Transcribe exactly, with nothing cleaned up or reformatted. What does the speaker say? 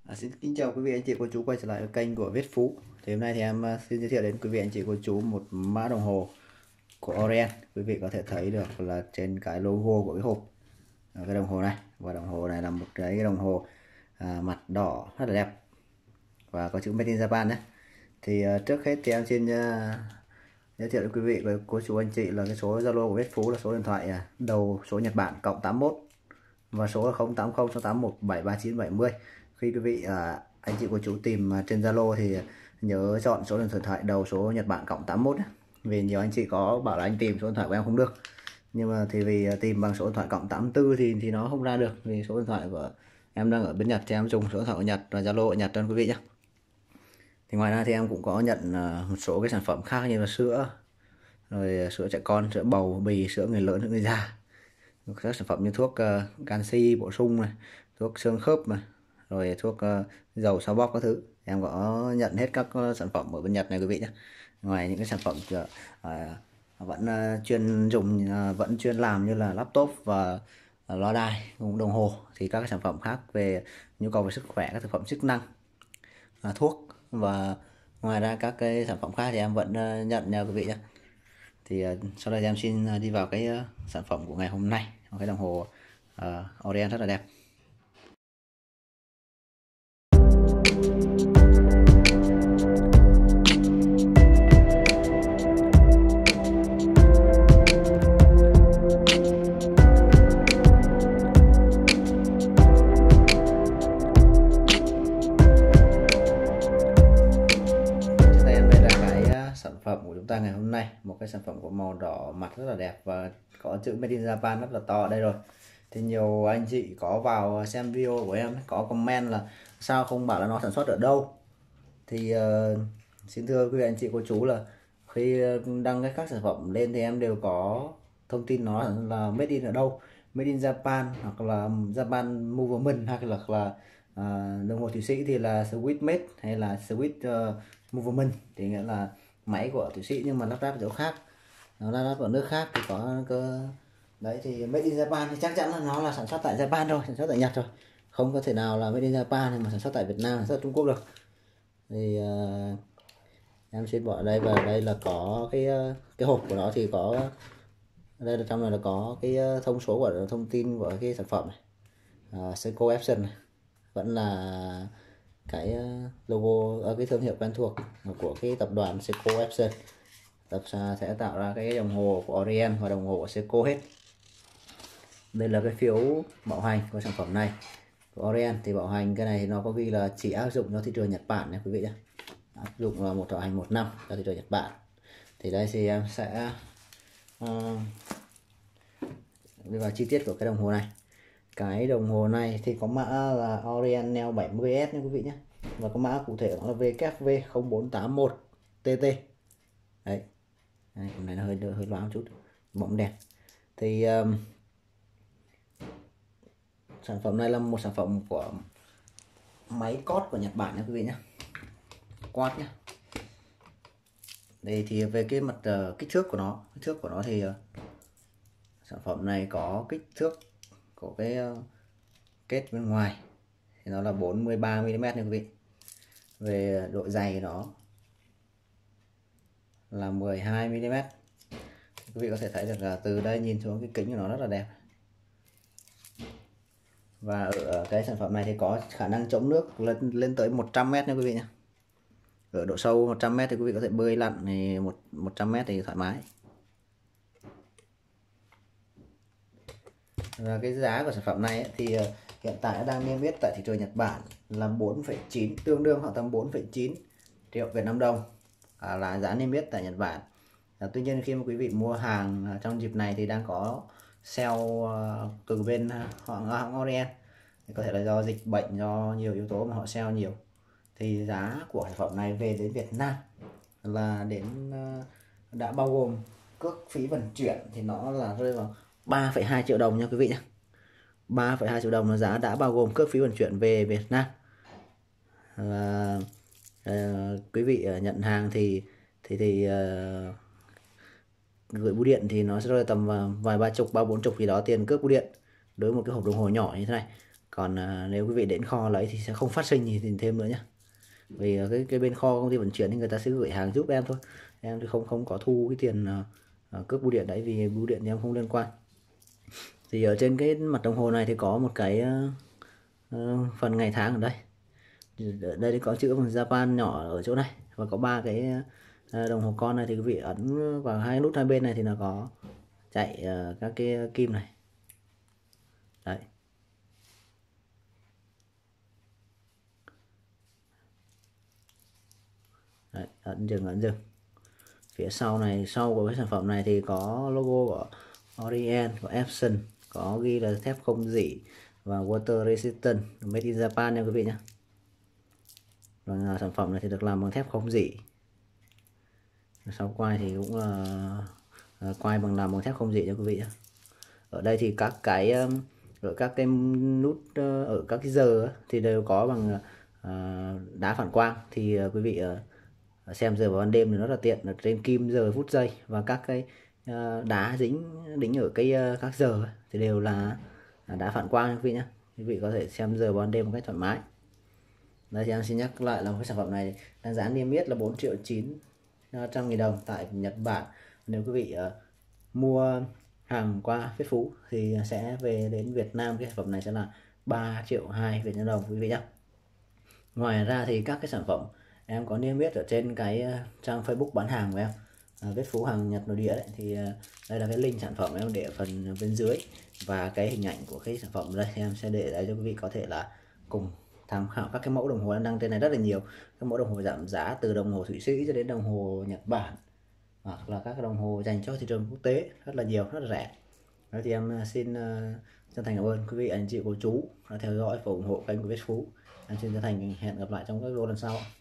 À, xin kính chào quý vị anh chị cô chú quay trở lại kênh của Viết Phú. Thì hôm nay thì em uh, xin giới thiệu đến quý vị anh chị cô chú một mã đồng hồ của Orient. Quý vị có thể thấy được là trên cái logo của cái hộp uh, cái đồng hồ này, và đồng hồ này là một cái đồng hồ uh, mặt đỏ rất là đẹp và có chữ Made in Japan đấy. Thì uh, trước hết thì em xin uh, giới thiệu đến quý vị và cô chú anh chị là cái số Zalo của Viết Phú là số điện thoại uh, đầu số Nhật Bản cộng tám mốt và số là không tám không sáu tám một bảy ba chín bảy mươi. Khi quý vị à, anh chị cô chú tìm à, trên Zalo thì nhớ chọn số điện thoại đầu số Nhật Bản cộng tám mốt ấy. Vì nhiều anh chị có bảo là anh tìm số điện thoại của em không được, nhưng mà thì vì tìm bằng số điện thoại cộng tám tư thì thì nó không ra được, vì số điện thoại của em đang ở bên Nhật thì em dùng số điện thoại của Nhật và Zalo ở Nhật cho quý vị nhé. Thì ngoài ra thì em cũng có nhận à, một số cái sản phẩm khác như là sữa, rồi sữa trẻ con, sữa bầu, bì, sữa người lớn, sữa người già, các sản phẩm như thuốc uh, canxi bổ sung này, thuốc xương khớp này, rồi thuốc uh, dầu xoa bóp các thứ. Em có nhận hết các uh, sản phẩm ở bên Nhật này quý vị nhé. Ngoài những cái sản phẩm uh, uh, vẫn uh, chuyên dùng uh, vẫn chuyên làm như là laptop và uh, loa đài, đồng hồ, thì các cái sản phẩm khác về nhu cầu về sức khỏe, các thực phẩm chức năng, uh, thuốc và ngoài ra các cái sản phẩm khác thì em vẫn uh, nhận nha quý vị nhé. Thì uh, sau đây em xin uh, đi vào cái uh, sản phẩm của ngày hôm nay, một cái đồng hồ uh, Orient rất là đẹp. Sản phẩm của chúng ta ngày hôm nay, một cái sản phẩm của màu đỏ mặt rất là đẹp và có chữ Made in Japan rất là to ở đây rồi. Thì nhiều anh chị có vào xem video của em có comment là sao không bảo là nó sản xuất ở đâu. Thì uh, xin thưa quý vị anh chị cô chú là khi đăng cái các sản phẩm lên thì em đều có thông tin nó là made in ở đâu, Made in Japan hoặc là Japan Movement, hay là là uh, đồng hồ Thụy Sĩ thì là Swiss Made hay là Swiss uh, Movement, thì nghĩa là máy của Thụy Sĩ nhưng mà lắp ráp ở chỗ khác, nó lắp ráp ở nước khác thì có cơ đấy. Thì Made in Japan thì chắc chắn là nó là sản xuất tại Japan rồi, sản xuất tại Nhật rồi, không có thể nào là Made in Japan mà sản xuất tại Việt Nam, sản xuất Trung Quốc được. Thì uh, em xin bỏ ở đây, và đây là có cái uh, cái hộp của nó thì có đây là trong này là có cái uh, thông số của thông tin của cái sản phẩm này, uh, Seiko Epson này, vẫn là cái logo ở cái thương hiệu quen thuộc của cái tập đoàn Seiko Epson. Tập sẽ tạo ra cái đồng hồ của Orient và đồng hồ của Seiko hết. Đây là cái phiếu bảo hành của sản phẩm này của Orient. Thì bảo hành cái này thì nó có ghi là chỉ áp dụng cho thị trường Nhật Bản nha quý vị nhé, áp dụng là một bảo hành một năm cho thị trường Nhật Bản. Thì đây thì em sẽ uh, đi vào chi tiết của cái đồng hồ này. Cái đồng hồ này thì có mã là Orient Neo bảy mươi S nha quý vị nhé, và có mã cụ thể là W K V không bốn tám một T T. Đấy, đây, này nó hơi hơi loáng một chút, bóng đẹp. Thì um, sản phẩm này là một sản phẩm của máy cót của Nhật Bản nha quý vị nhé, quát nhé. Đây thì về cái mặt uh, kích thước của nó, kích thước của nó thì uh, sản phẩm này có kích thước của cái uh, kết bên ngoài thì nó là bốn mươi ba mi li mét nha quý vị. Về độ dày nó là mười hai mi li mét. Quý vị có thể thấy được là từ đây nhìn xuống cái kính của nó rất là đẹp. Và ở cái sản phẩm này thì có khả năng chống nước lên lên tới một trăm mét nha quý vị nhé. Ở độ sâu một trăm mét thì quý vị có thể bơi lặn thì một một trăm mét thì thoải mái. Và cái giá của sản phẩm này ấy, thì hiện tại đang niêm yết tại thị trường Nhật Bản là bốn phẩy chín, tương đương khoảng tầm bốn phẩy chín triệu Việt Nam đồng, à, là giá niêm yết tại Nhật Bản. À, tuy nhiên khi mà quý vị mua hàng trong dịp này thì đang có sale uh, từ bên họ hãng Orient, thì có thể là do dịch bệnh, do nhiều yếu tố mà họ sale nhiều, thì giá của sản phẩm này về đến Việt Nam là đến uh, đã bao gồm cước phí vận chuyển thì nó là rơi vào ba phẩy hai triệu đồng nha quý vị nhé. ba phẩy hai triệu đồng là giá đã bao gồm cước phí vận chuyển về Việt Nam. À, à, quý vị nhận hàng thì thì thì uh, gửi bưu điện thì nó sẽ rơi tầm vài ba chục, ba bốn chục gì đó tiền cước bưu điện đối với một cái hộp đồng hồ nhỏ như thế này. Còn à, nếu quý vị đến kho lấy thì sẽ không phát sinh gì thêm nữa nhé. Vì cái cái bên kho công ty vận chuyển thì người ta sẽ gửi hàng giúp em thôi, em thì không không có thu cái tiền uh, cước bưu điện đấy, vì bưu điện thì em không liên quan. Thì ở trên cái mặt đồng hồ này thì có một cái uh, uh, phần ngày tháng ở đây. Ở đây thì có chữ Japan nhỏ ở chỗ này, và có ba cái uh, đồng hồ con này, thì quý vị ấn vào hai nút hai bên này thì nó có chạy uh, các cái kim này đấy. Đấy, ấn dừng ấn dừng. Phía sau này, sau của cái sản phẩm này thì có logo của Orient, của Epson, có ghi là thép không rỉ và water resistant, made in Japan nha quý vị nhé. Và sản phẩm này thì được làm bằng thép không rỉ. Sau quai thì cũng là quai bằng làm bằng thép không rỉ cho quý vị nhé. Ở đây thì các cái ở các cái nút ở các cái giờ thì đều có bằng đá phản quang, thì quý vị xem giờ vào ban đêm thì rất là tiện. Ở trên kim giờ phút giây và các cái đá dính đính ở cái các giờ thì đều là đá phản quang quý vị nhé. Quý vị có thể xem giờ vào ban đêm một cách thoải mái. Đây thì em xin nhắc lại là cái sản phẩm này đang giá niêm yết là bốn triệu chín trăm nghìn đồng tại Nhật Bản. Nếu quý vị uh, mua hàng qua Viết Phú thì sẽ về đến Việt Nam, cái sản phẩm này sẽ là ba triệu hai Việt Nam đồng quý vị nhé. Ngoài ra thì các cái sản phẩm em có niêm yết ở trên cái trang Facebook bán hàng của em, à, Viết Phú hàng Nhật nội địa đấy, thì uh, đây là cái link sản phẩm em để ở phần bên dưới, và cái hình ảnh của cái sản phẩm đây em sẽ để đây cho quý vị có thể là cùng tham khảo các cái mẫu đồng hồ đang đăng trên này rất là nhiều. Các mẫu đồng hồ giảm giá từ đồng hồ Thụy Sĩ cho đến đồng hồ Nhật Bản, hoặc là các đồng hồ dành cho thị trường quốc tế rất là nhiều, rất là rẻ. Đó thì em xin uh, chân thành cảm ơn quý vị anh chị cô chú đã theo dõi và ủng hộ kênh của Viết Phú. Em xin chân thành hẹn gặp lại trong các video lần sau.